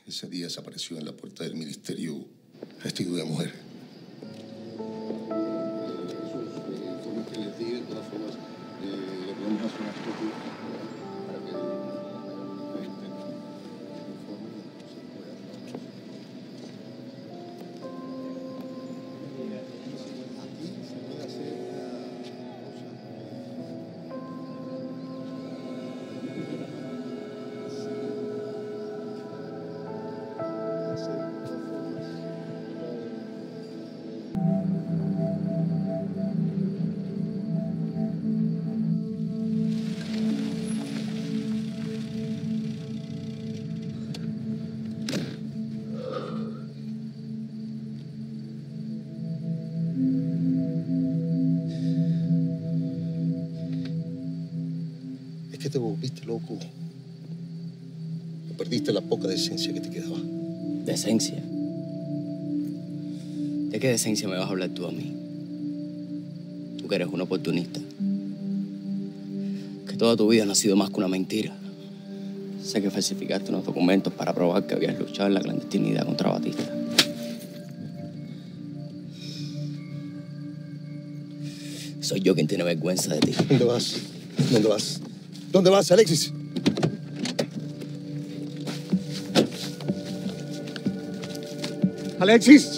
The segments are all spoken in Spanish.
Ese día desapareció en la puerta del ministerio vestido de mujer. Eso que les di, de todas formas, le podemos hacer una foto para que estén conforme se pueda trabajar. Aquí se puede hacer que te volviste loco. Perdiste la poca decencia que te quedaba. ¿Decencia? ¿De qué decencia me vas a hablar tú a mí? Tú que eres un oportunista. Que toda tu vida no ha sido más que una mentira. Sé que falsificaste unos documentos para probar que habías luchado en la clandestinidad contra Batista. Soy yo quien tiene vergüenza de ti. ¿Dónde vas? ¿Dónde vas? ¿Dónde vas, Alexis? ¡Alexis!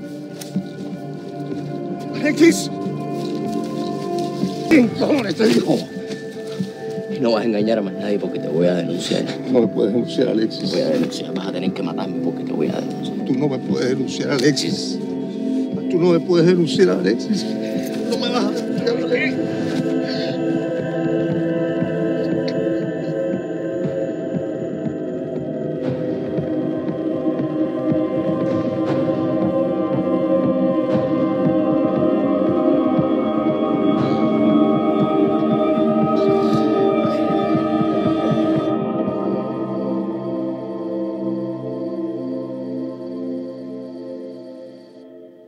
¡Alexis! ¿Quién cojones te dijo? Y no vas a engañar a más nadie porque te voy a denunciar. No me puedes denunciar, Alexis. Te voy a denunciar. Vas a tener que matarme porque te voy a denunciar. Tú no me puedes denunciar, Alexis. Tú no me puedes denunciar, Alexis. No me vas a denunciar, Alexis.